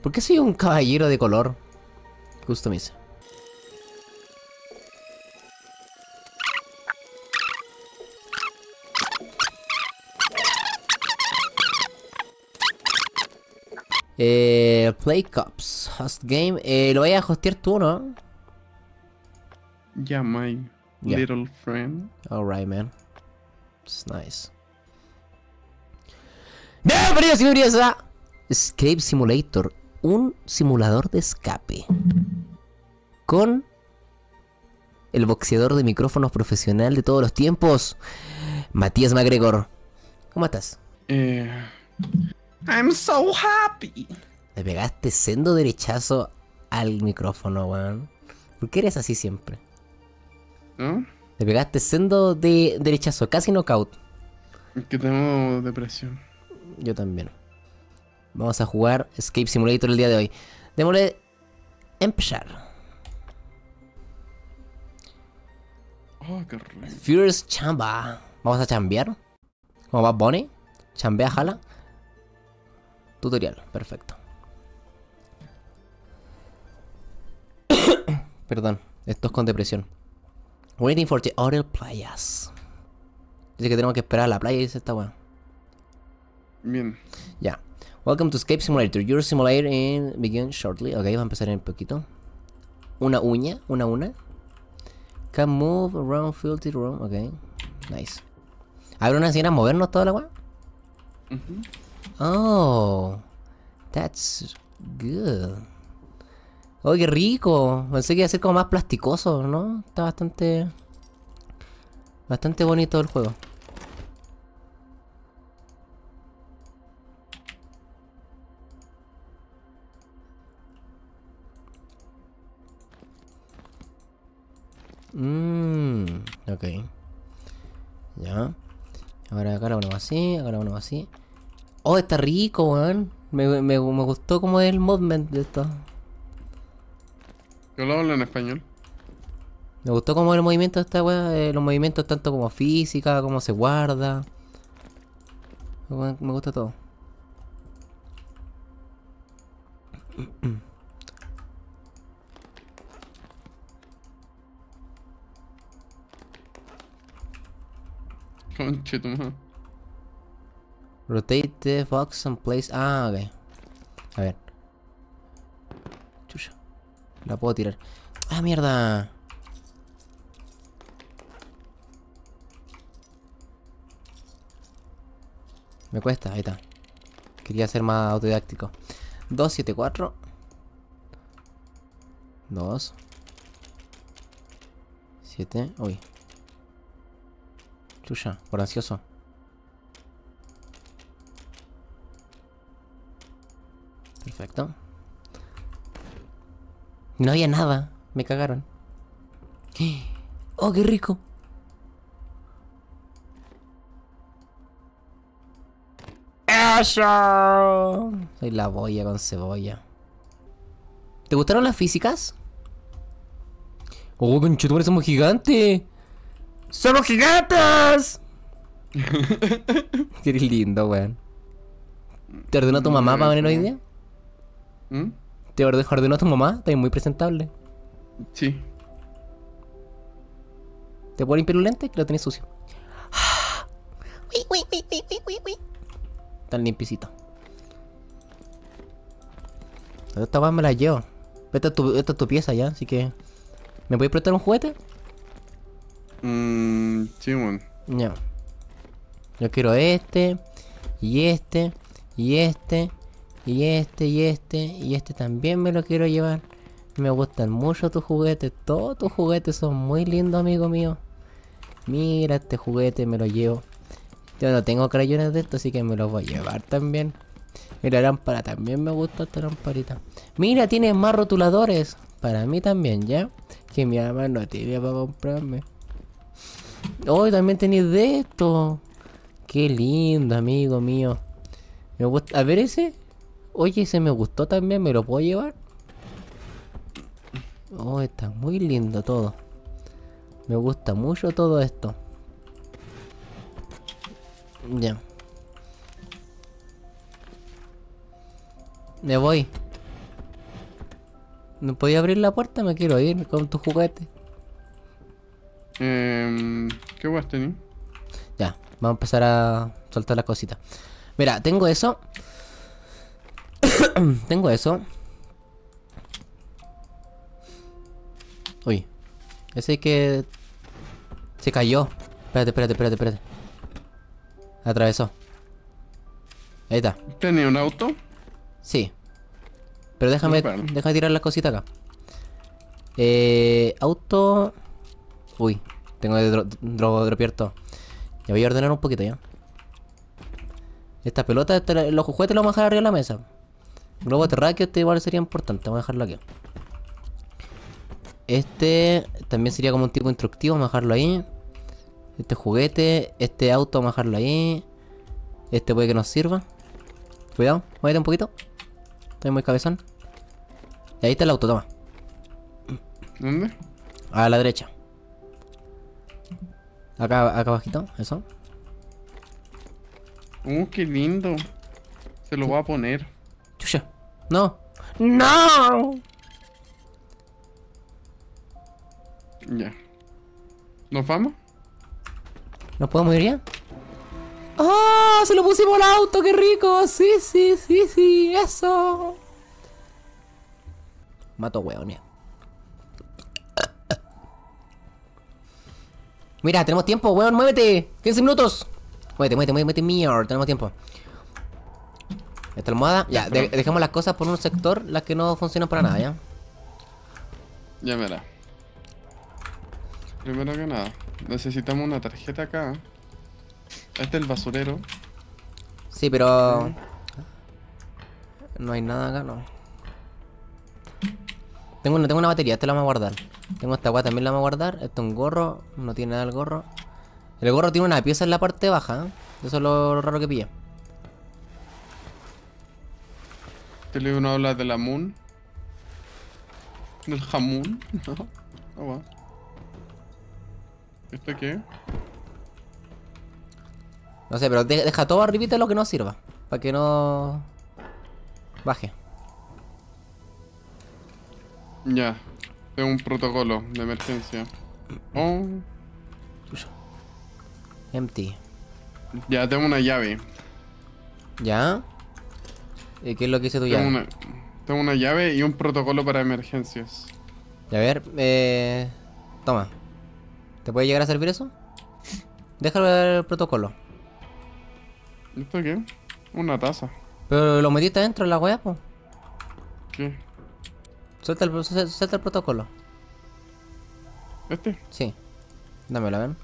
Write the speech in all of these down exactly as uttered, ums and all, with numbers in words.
¿Por qué soy un caballero de color? Customize. Eh, Play Cups. Host game. Eh, lo vayas a hostear tú, ¿no? Yeah, my Yeah. little friend. Alright, man. It's nice. Bienvenidos y bienvenidos a Escape Simulator. Un simulador de escape. Con el boxeador de micrófonos profesional de todos los tiempos, Matías McGregor. ¿Cómo estás? Eh, I'm so happy. Le pegaste sendo derechazo al micrófono, weón. ¿Por qué eres así siempre? ¿No? Le pegaste sendo de derechazo, casi knockout. Que tengo depresión. Yo también. Vamos a jugar Escape Simulator el día de hoy. Démosle empezar. Oh, qué rico. Fierce Chamba. Vamos a chambear. ¿Cómo va Bonnie? Chambea, jala. Tutorial, perfecto. Perdón, esto es con depresión. Waiting for the other playas. Dice que tenemos que esperar a la playa y dice esta weá. Bien. Ya. Welcome to Escape Simulator. Your simulator in begin shortly. Ok, vamos a empezar en un poquito. Una uña, una una. Can move around filthy room. Ok, nice. ¿Habrá una escena movernos toda la weá? Uh-huh. Oh, that's good. Oh, qué rico. Pensé que iba a ser como más plasticoso, ¿no? Está bastante... Bastante bonito el juego. Mmm, ok. Ya. Ahora acá lo ponemos así, acá lo ponemos así. Oh, está rico, weón. Me, me, me gustó como el movement de esto. Yo lo hablo en español. Me gustó como el movimiento de esta weá. Eh, los movimientos tanto como física, como se guarda. Me, me gusta todo. Conche tu madre. Rotate the box and place. Ah, ok. A ver. Chucha. La puedo tirar. Ah, mierda. Me cuesta, ahí está. Quería ser más autodidáctico. dos siete cuatro. dos siete. Uy. Chucha, por ansioso. Perfecto. No había nada. Me cagaron. Oh, qué rico. ¡Eso! Soy la boya con cebolla. ¿Te gustaron las físicas? Oh, conchetumare, somos gigantes. ¡Somos gigantes! Qué lindo, weón. ¿Te ordenó tu mamá para venir hoy día? ¿Mm? ¿Te ordenó tu mamá? Estás muy presentable. Sí. ¿Te puedo limpiar los lentes? Que lo tenés sucio. Tan limpiecito. Esta weá me la llevo. Esta es, tu, esta es tu pieza ya, así que... ¿Me puedes prestar un juguete? Mmm, sí, bueno. No. Yo quiero este, y este, y este, y este, y este, y este también me lo quiero llevar. Me gustan mucho tus juguetes, todos tus juguetes son muy lindos, amigo mío. Mira este juguete, me lo llevo. Yo no tengo crayones de esto, así que me los voy a llevar también. Mira, la lámpara, también me gusta esta lamparita. Mira, tiene más rotuladores. Para mí también, ¿ya? Que mi mamá no tiene para comprarme. Oh, también tenéis de esto. Qué lindo, amigo mío. Me gusta. A ver ese. Oye, ese me gustó también. ¿Me lo puedo llevar? Oh, está muy lindo todo. Me gusta mucho todo esto. Ya. Me voy. ¿No podía abrir la puerta? Me quiero ir con tu juguete. Eh, ¿Qué guas tení? Ya, vamos a empezar a soltar las cositas. Mira, tengo eso. Tengo eso. Uy. Ese que... Se cayó. Espérate, espérate, espérate, espérate. Atravesó. Ahí está. ¿Tenía un auto? Sí. Pero déjame, Bueno. déjame tirar las cositas acá. Eh, auto... Uy, tengo que dro dro dropear todo. Ya voy a ordenar un poquito ya. Esta pelota, este, los juguetes los vamos a dejar arriba de la mesa. Globo terráqueo, este igual sería importante. Vamos a dejarlo aquí. Este también sería como un tipo instructivo. Vamos a dejarlo ahí. Este juguete, este auto, vamos a dejarlo ahí. Este puede que nos sirva. Cuidado, muévete un poquito. Estoy muy cabezón. Y ahí está el auto, toma. ¿Dónde? A la derecha. Acá, acá abajito, eso. Uh, qué lindo. Se lo voy a poner. Chucha. No. ¡No! Ya. ¿Nos vamos? ¿Nos podemos ir ya? ¡Ah! ¡Se lo pusimos al auto! ¡Qué rico! Sí, sí, sí, sí. Eso. Mato hueones. Mira, tenemos tiempo, weón, muévete. quince minutos. Muévete, muévete, muévete, mierda. Tenemos tiempo. Esta almohada. Ya, de dejemos las cosas por un sector, las que no funcionan para nada, ¿ya? Ya verá. Primero que nada, necesitamos una tarjeta acá. Este es el basurero. Sí, pero... No hay nada acá, no. Tengo, no tengo una batería, esta la vamos a guardar. Tengo esta weá, también la vamos a guardar. Esto es un gorro, no tiene nada el gorro. El gorro tiene una pieza en la parte baja, ¿eh? Eso es lo, lo raro que pilla. Este libro habla de la moon. Del jamón. Oh, wow. ¿Esto qué? No sé, pero de- deja todo arribita lo que no sirva. Para que no... Baje. Ya. Tengo un protocolo de emergencia. Oh. Empty. Ya tengo una llave. ¿Ya? ¿Y qué es lo que hice tú Tengo ya? una, tengo una llave y un protocolo para emergencias. A ver, eh... Toma. ¿Te puede llegar a servir eso? Déjalo ver el protocolo. ¿Esto qué? Una taza. Pero lo metiste adentro de la weá, po. ¿Qué? Suelta el, su- suelta el protocolo. ¿Este? Sí. Dámelo, ven.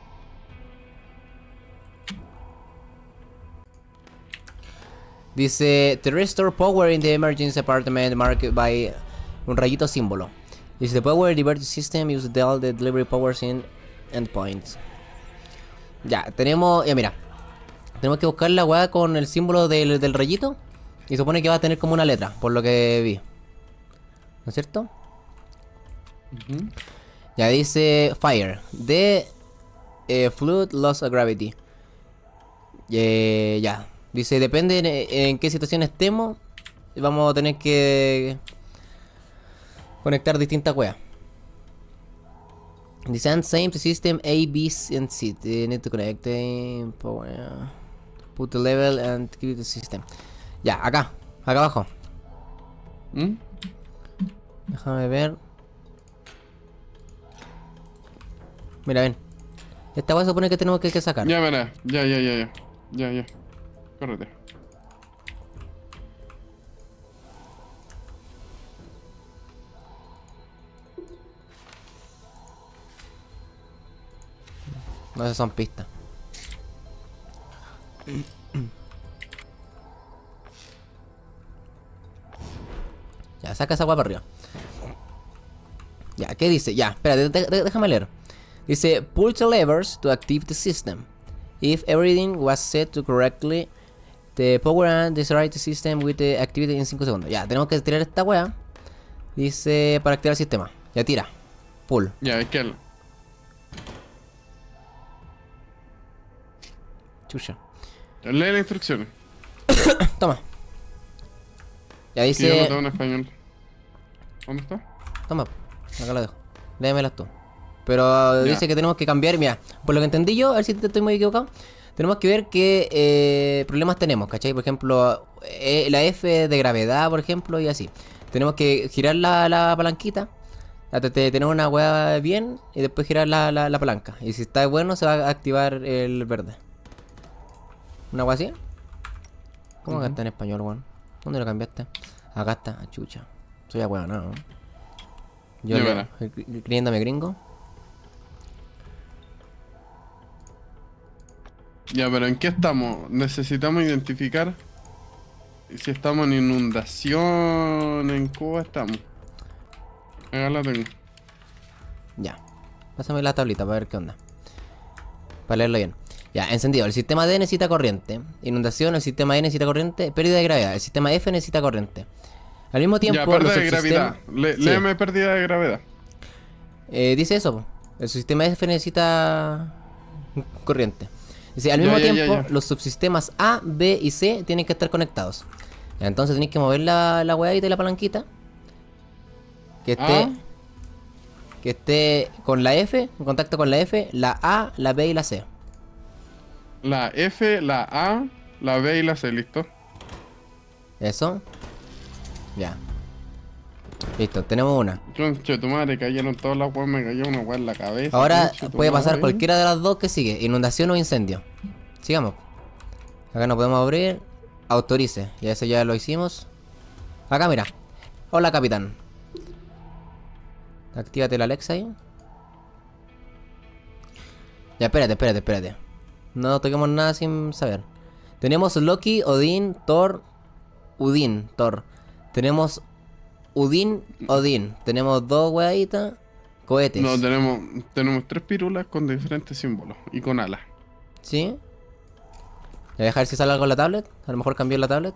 Dice, to restore power in the emergency apartment marked by un rayito símbolo. Dice, the power diverter system use the, all the delivery powers in endpoints. Ya, tenemos, ya mira. Tenemos que buscar la weá con el símbolo del, del rayito. Y supone que va a tener como una letra, por lo que vi. ¿No es cierto? Ujú. Ya dice fire. The eh, fluid loss of gravity. Eh, ya. Dice, depende en, en qué situación estemos. Vamos a tener que conectar distintas weas. Dice, and same to system A, B, and C. They need to connect eh, power, uh, put the level and give the system. Ya, acá. Acá abajo. ¿Mm? Déjame ver. Mira, ven. Esta wea supone que tenemos que, que sacar. Ya verá. Ya, ya, ya, ya. Ya, ya. Córrete. No sé, son pistas. Ya, saca esa guapa arriba. Ya, ¿qué dice? Ya, espérate, de- de- déjame leer. Dice, pull the levers to active the system. If everything was set to correctly, the power and destroy the system with the activity in cinco segundos. Ya, tenemos que tirar esta wea. Dice, para activar el sistema. Ya, tira. Pull. Ya, es que... el- Chucha. Lee las instrucciones. Toma. Ya Que yo no dice... tengo en español. ¿Dónde está? Toma, acá la dejo. Léemelas tú. Pero Ya. dice que tenemos que cambiar, mira, por lo que entendí yo, a ver si te estoy muy equivocado. Tenemos que ver qué eh, problemas tenemos, ¿cachai? Por ejemplo, eh, la F de gravedad, por ejemplo, y así. Tenemos que girar la, la palanquita, hasta te- tener una hueá bien, y después girar la, la, la palanca. Y si está bueno, se va a activar el verde. ¿Una hueá así? ¿Cómo que Ujú. está en español, weón? ¿Dónde lo cambiaste? Acá está, ah, chucha. Soy ahueonado, ¿no? Yo Ya le, verá. cre- creyéndome gringo. Ya, pero ¿en qué estamos? Necesitamos identificar si estamos en inundación, en Cuba estamos. Acá la tengo. Ya. Pásame la tablita para ver qué onda. Para leerlo bien. Ya, encendido. El sistema D necesita corriente. Inundación, el sistema E necesita corriente. Pérdida de gravedad. El sistema F necesita corriente. Al mismo Ya, tiempo, los pérdida de subsistemas... gravedad. Le- Sí, léeme pérdida de gravedad. eh, dice eso, po. El sistema F necesita corriente. Dice, al Ya, mismo ya, ya, tiempo, ya. los subsistemas A, B y C tienen que estar conectados. Ya, entonces tenéis que mover la, la hueadita y la palanquita. Que esté... A, Que esté con la F, en contacto con la F, la A, la B y la C. la F, la A, la B y la C, ¿listo? Eso. Ya. Listo, tenemos una. Conche tu madre, cayeron todas las weas, me cayó una wea en la cabeza. Ahora conche tu puede pasar madre. cualquiera de las dos que sigue. Inundación o incendio. Sigamos. Acá no podemos abrir. Autorice. Ya eso ya lo hicimos. Acá mira. Hola capitán. Actívate la Alexa ahí. Ya, espérate, espérate, espérate. No toquemos nada sin saber. Tenemos Loki, Odín, Thor, Udin, Thor. Tenemos Udin, Odín. Tenemos dos hueaditas. Cohetes. No, tenemos, tenemos tres pirulas con diferentes símbolos y con alas. ¿Sí? Voy a dejar si sale algo en la tablet. A lo mejor cambió la tablet.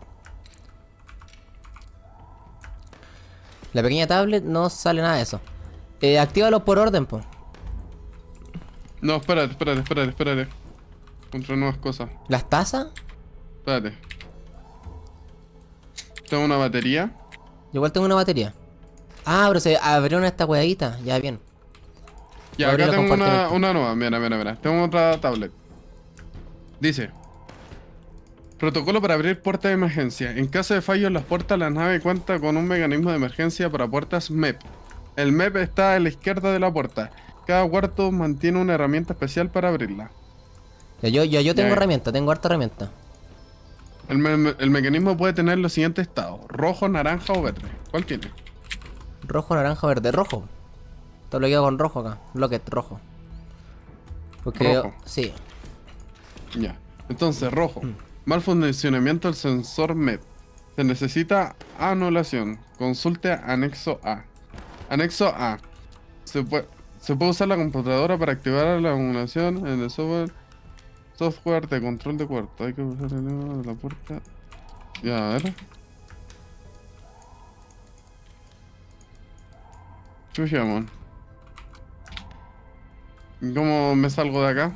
La pequeña tablet no sale nada de eso. Eh, actívalo por orden, po. No, espérate, espérate, espérate, espérate. Contra nuevas cosas. ¿Las tazas? Espérate. Tengo una batería. Yo igual tengo una batería. Ah, pero se abrieron esta hueadita. Ya, bien. Ya, Voy a abrir acá los tengo una, compartimentos. una nueva. Mira, mira, mira. Tengo otra tablet. Dice: protocolo para abrir puertas de emergencia. En caso de fallo en las puertas, la nave cuenta con un mecanismo de emergencia para puertas M E P. El M E P está a la izquierda de la puerta. Cada cuarto mantiene una herramienta especial para abrirla. Ya, yo, ya, yo tengo Ya. herramienta, tengo harta herramienta. El, me- el mecanismo puede tener los siguientes estados: rojo, naranja o verde. ¿Cuál tiene? Rojo, naranja, verde, rojo. Todo lo llevo con rojo acá. Locket, rojo. Porque, Rojo. sí. Ya. Entonces, rojo. Mal funcionamiento del sensor M E P. Se necesita anulación. Consulte anexo A. Anexo A. Se puede, se puede usar la computadora para activar la anulación en el software software de control de cuarto. Hay que usar el número de la puerta. Ya, a ver. Chuchamón. ¿Cómo me salgo de acá?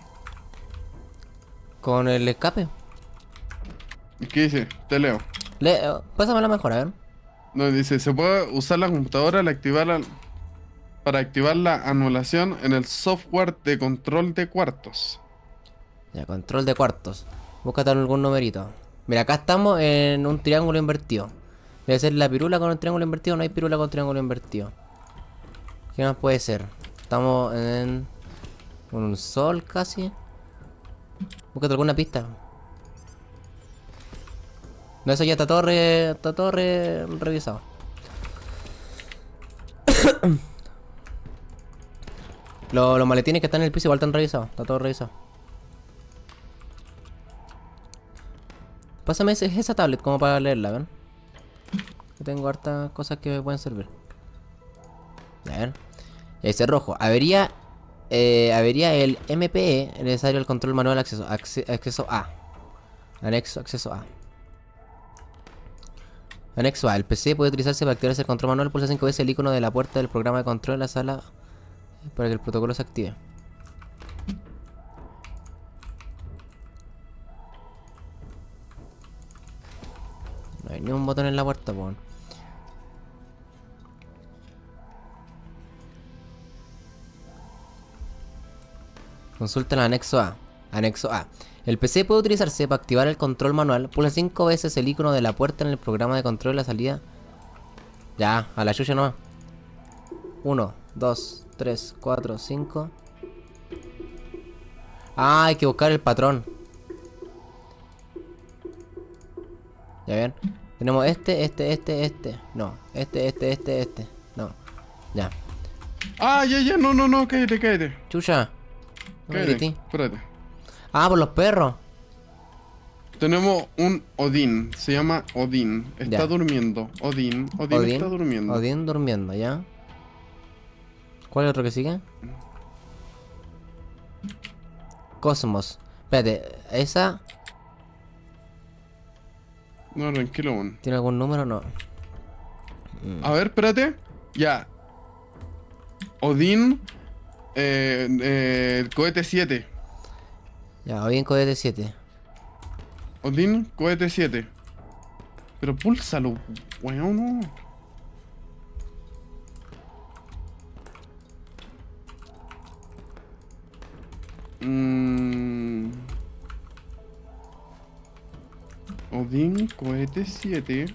Con el escape. ¿Qué dice? Te leo. Le, eh, pásamela mejor, a ver. No, dice, se puede usar la computadora al activar la- para activar la anulación en el software de control de cuartos. Ya, control de cuartos. Búscate algún numerito. Mira, acá estamos en un triángulo invertido. Debe ser la pirula con un triángulo invertido. No hay pirula con triángulo invertido. ¿Qué más puede ser? Estamos en un sol casi. Búscate alguna pista. No, eso ya está todo, re- está todo re- revisado. Lo- los maletines que están en el piso igual están revisados. Está todo revisado. Pásame ese- esa tablet como para leerla, ¿ven? Que tengo hartas cosas que me pueden servir. A ver. Ese rojo. Avería. Eh, avería el M P E necesario el control manual acceso. Acce- acceso A. Anexo, acceso A. Anexo A. El P C puede utilizarse para activarse el control manual. Pulsa cinco veces el icono de la puerta del programa de control en la sala para que el protocolo se active. No hay ni un botón en la puerta, po. Consulta el anexo A. Anexo A. El P C puede utilizarse para activar el control manual. Pulsa cinco veces el icono de la puerta en el programa de control de la salida. Ya, a la chucha nomás. uno, dos, tres, cuatro, cinco. Ah, hay que buscar el patrón. Ya ven. Tenemos este, este, este, este. No. Este, este, este, este. No. Ya. Ah, ya, ya, no, no, no, cállate, cállate. Chucha. No me Cállate, grité. espérate. Ah, por los perros. Tenemos un Odín, se llama Odín. Está Ya. durmiendo. Odín, Odín, Odín. está durmiendo. Odín durmiendo, ¿ya? ¿Cuál es el otro que sigue? Cosmos. Espérate, ¿esa No, tranquilo, weón. tiene algún número? No. A ver, espérate. Ya. Odín. Eh, eh, el cohete siete. Ya, Odín cohete siete. Odín, cohete siete. Pero púlsalo, weón, no. Mm. Odín, cohete siete.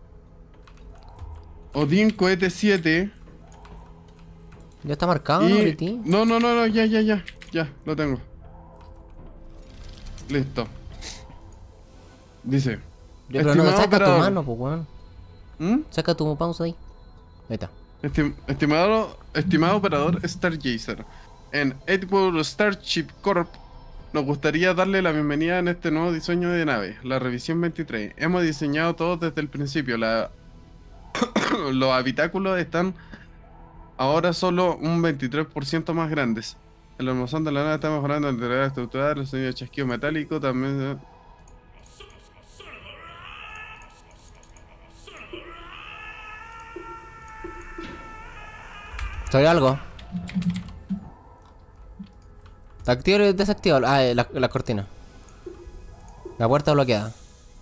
Odín, cohete siete. ¿Ya está marcado, no, Y... grité? No, no, no, no, ya, ya, ya. Ya, lo tengo. Listo. Dice. Yo, pero no, estimado saca tu operador. mano, pues, weón. ¿Mm? Saca tu pausa ahí. Ahí está. Estim- estimado, estimado operador Stargazer, en Edgeworld Starship Corp nos gustaría darle la bienvenida en este nuevo diseño de nave, la revisión veintitrés. Hemos diseñado todo desde el principio. La... Los habitáculos están ahora solo un veintitrés por ciento más grandes. El armazón de la nave está mejorando la integridad estructural, el sonido de chasquido metálico también. ¿Sabe algo? ¿Activo o desactivo? Ah, eh, la, la cortina. La puerta bloqueada.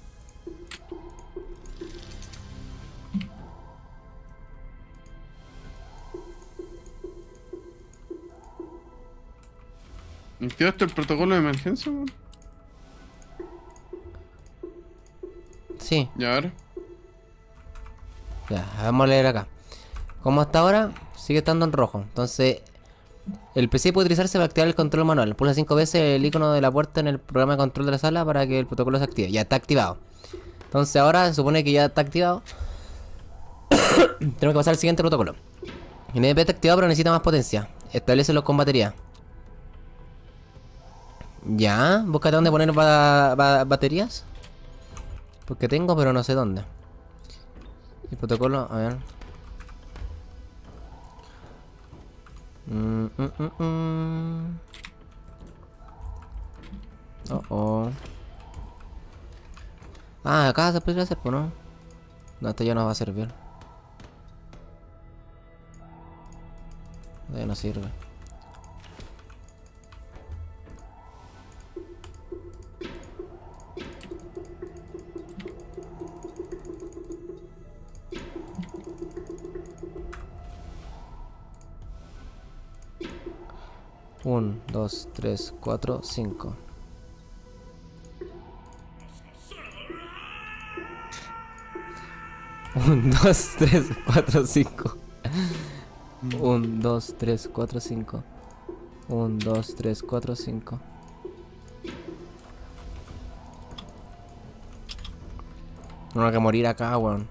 ¿Activaste el protocolo de emergencia, weón? Sí. Ya, a ver. Ya, vamos a leer acá. Como hasta ahora, sigue estando en rojo. Entonces, el P C puede utilizarse para activar el control manual. Pulsa cinco veces el icono de la puerta en el programa de control de la sala para que el protocolo se active. Ya está activado. Entonces ahora se supone que ya está activado. Tenemos que pasar al siguiente protocolo. El M P está activado pero necesita más potencia. Establecelo con batería. Ya, búscate dónde poner ba ba baterías. Porque tengo pero no sé dónde. El protocolo, a ver. Mm, mm, mm, mm. Oh, oh. Ah, acá se puede hacer, pues, ¿no? No, esto ya no va a servir. Esto ya no sirve. Un, dos, tres, cuatro, cinco. Un, dos, tres, cuatro, cinco. Un, dos, tres, cuatro, cinco. Un, dos, tres, cuatro, cinco. No hay que morir acá, weón.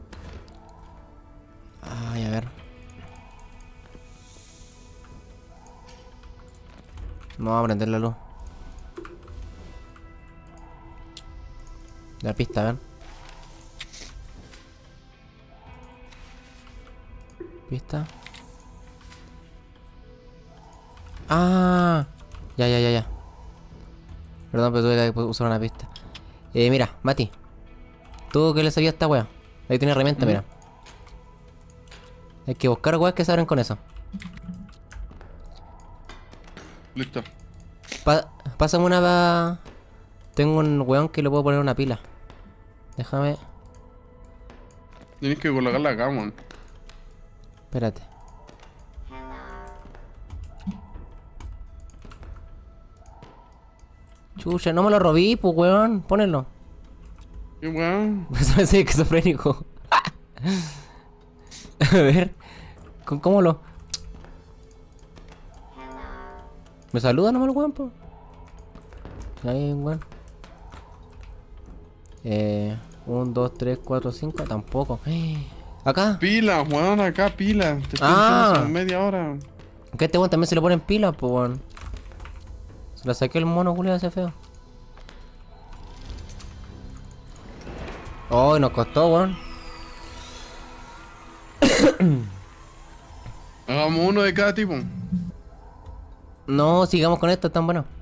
Ay, a ver. No va a prender la luz. La pista, a ver. Pista. Ah, ya, ya, ya, ya. Perdón, pero tuve que usar una pista. Eh, mira, Mati. ¿Tú qué le sabías a esta wea? Ahí tiene herramienta, Mm. mira. Hay que buscar weas que se abren con eso. Listo. Pa pásame una pa... Tengo un weón que le puedo poner una pila. Déjame... Tienes que colocarla acá, man. Espérate. Chucha, no me lo robí, pues, weón. Ponelo. Qué weón. Eso es esquizofrénico. A ver. ¿Cómo, cómo lo...? ¿Me saluda nomás el weón, po? Ahí, weón. Eh... Un, dos, tres, cuatro, cinco. Tampoco. Acá. Pila, weón, acá pila. Te estoy Ah. diciendo hace media hora. Que este weón también se le ponen pilas, pues, weón. Se la saqué el mono, culiado, ese feo. Oh, y nos costó, weón. Hagamos uno de cada tipo. No, sigamos con esto, tan bueno.